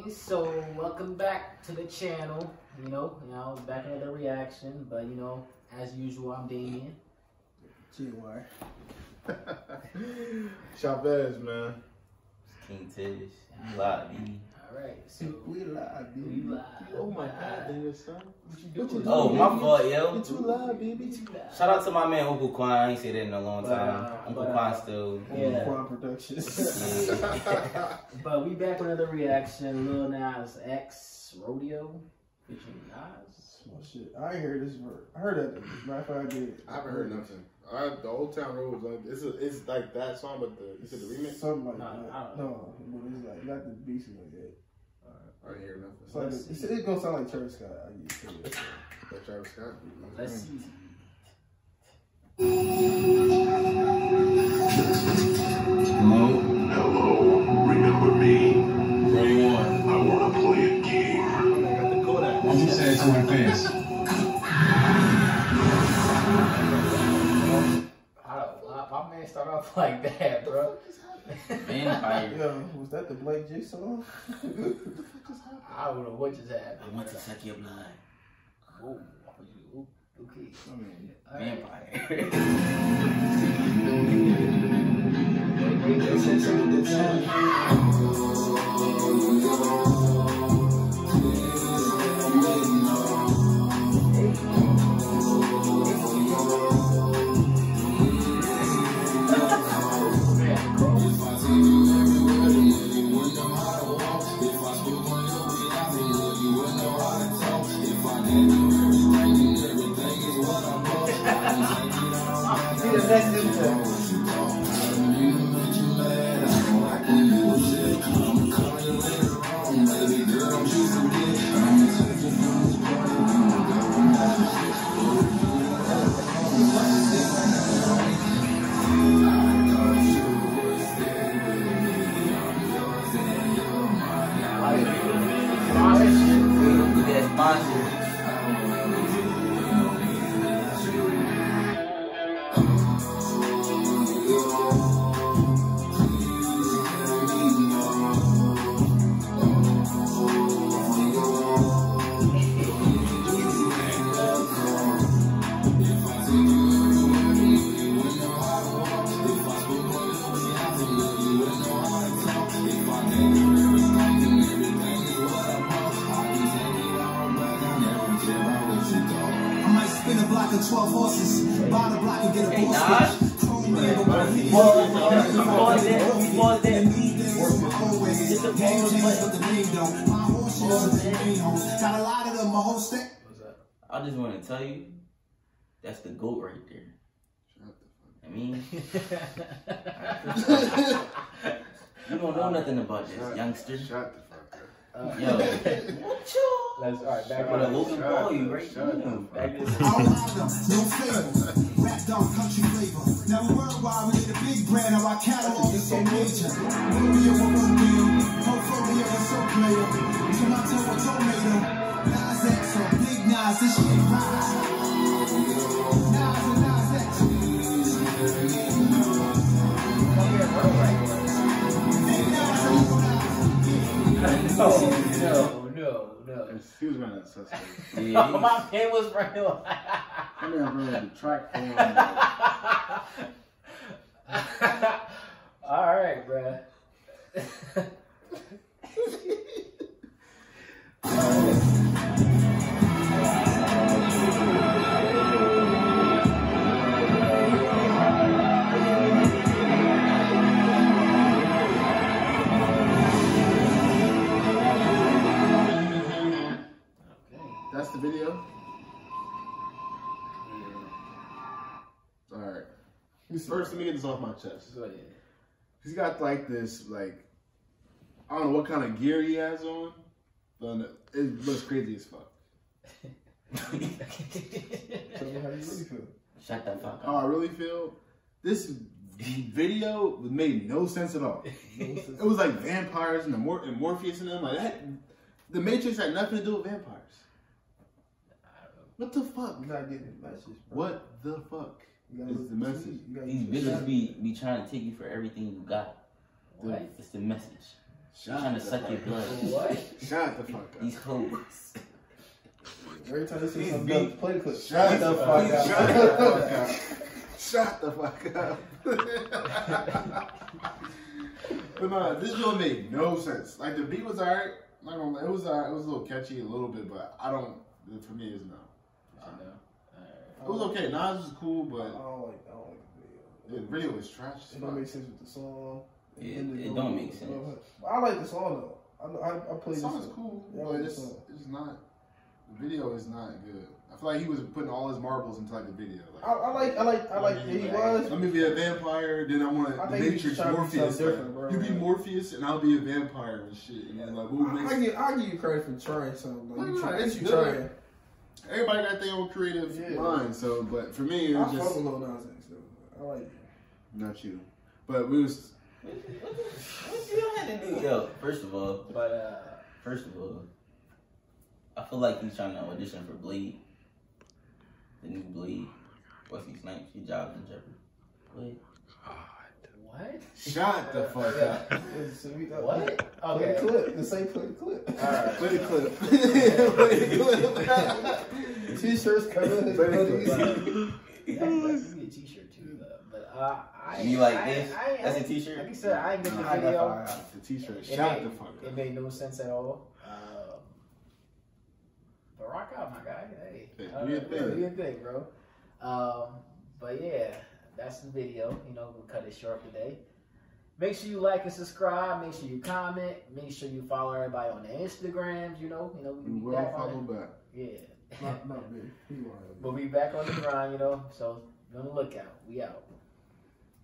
mean? So welcome back to the channel. You know, back another reaction, but you know, as usual, I'm Damien. GY. Chavez, man. King Tish. You live, baby. Alright, so we live, baby. we live. Oh my God, Daniel, son. What you doing? Oh, my fault, yo. You too loud, baby. Shout out to my man Uncle Quan. I ain't say that in a long time. Uncle Quan still. Yeah. Quan Productions. Yeah. But we back with another reaction. Lil Nas X Rodeo. Featuring Nas. Well, shit. I ain't heard this word. I heard that. Matter of fact, I did. I haven't heard nothing. The Old Town Road was like it's like that song, but you said the remix. Something like No, that. I don't No, but it's like not the beats like that. I didn't hear nothing. It's like it's gonna sound like Travis Scott. I get it. That Travis Scott. Let's see. Hello, remember me? What do you want? I want to play a game. I got the Kodak. Why don't you say it to my face? My man start off like that, bro. Vampire. Yo, was that the Blake J song? I don't know what just happened. I want to suck your blood. Oh, okay. I mean, Vampire. Spin a block of 12 horses, buy the block and get a bull switch. Got a lot of them, my whole stick. I just want to tell you, that's the GOAT right there. I mean, you don't know nothing about this, youngster. Shut the fuck up. Yo, Let's back I'm gonna Logan Paul you right now. Back this. No favor, rap dog country flavor. Now we're worldwide, we need a big brand. Now our catalog is so major. Rodeo, portfolio is so player. Tomato or tomato, Nas X or Big Nas, this shit ride. Nas and Nas X. No. He was running that suspect. Yeah, My man was running like... I mean, I'm running the track for him. Alright, bruh. That's the video? Yeah. Alright. First, let me get this off my chest. Go ahead. He's got like this, like, I don't know what kind of gear he has on, but it looks crazy as fuck. tell me how you really feel. shut the fuck How up. I really feel? This video made no sense at all. It was like vampires and Morpheus and them. Like that. The Matrix had nothing to do with vampires. What the fuck? You're not getting the message, bro. What the fuck is the message? These bitches be trying to take you for everything you got. What? It's the message. trying to suck your blood. What? Shut the fuck up. These hoes. Every time you see something dumb, play the clip. Shut the fuck up. Shut the fuck up. Shut the fuck up. But no, this video made no sense. Like the beat was alright. Not gonna lie, it was alright. It was a little catchy a little bit, but I don't. For me, it's no. It was okay. Nas was cool, but I don't like the video. the video was trash. It don't make sense with the song. Yeah, it don't make sense. I like the song though. I played The this song is cool, Yeah, I but like the it's song. not. The video is not good. I feel like he was putting all his marbles into like the video. Like, I like he was. Let me be a vampire, then I want I the think he's Matrix trying to be Morpheus. something different, bro. You be Morpheus and I'll be a vampire and shit. And then like, what makes I'll give you credit for trying something. Like, No, you trying. it's You good. trying. Everybody got their own creative Yeah. mind. So, but for me, it I was fuck just with Lil Nas X though. I like it. not you. But we was What you had to do? Yo, first of all, I feel like he's trying to audition for Blade. The new Blade. Wesley Snipes, he jobs in jeopardy. Blade. What? shut the fuck up. What? Okay. Play the clip. The same play the clip. Alright. Play the clip. Play the clip. T-shirts covering his hoodies. That's a t-shirt too, though. But You like this? That's a t-shirt? Like I said, I ain't get the Nah, video. The t-shirt. It Shut made- the fuck It up. made no sense at all. But rock out, my guy. Hey, Hey, do your thing. Do your thing, bro. But yeah, that's the video. You know, we'll cut it short today. Make sure you like and subscribe. Make sure you comment. Make sure you follow everybody on the Instagrams. You know, We we will back follow on it. back. Yeah, Not me. You are. we'll be back on the grind. You know, so be on the lookout. We out.